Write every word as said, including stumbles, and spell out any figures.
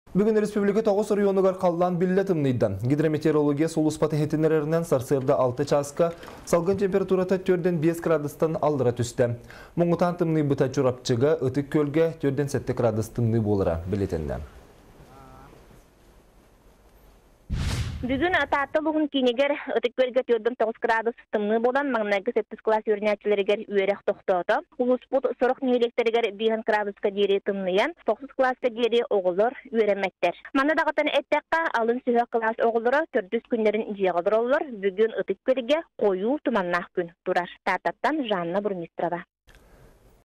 Бүгін республика тоғыз районугар қалдан билле тымныйдан. Гидрометеорология солус патехетинерерінен сарсырда алты часка, салгын температурата төрден бес градустан алдыра түсті. Мұңғытан тымны бұта чурапчыға, өтік көлге төрден сетті градус тымны болыра білетінді. Бүгін ататты луғын кейнегер өтіккөлге төрден тоғыз градус тымны болан маңнайғы септіс класс өрнәтчілерігер үйерек тоқтауды. Улуспут сұрық нейлектерігер бейін градуска дері тымныян, тоғыз класска дері оғылыр үйереметтер. Маны дағытын әттәққа алын сүйі класс оғылыры төрдіс күндерін жеғылыр олар. Бүгін өтіккөлге қойу тұманнақ күн тұрар. Тартаттан Жанна Бурмистрова.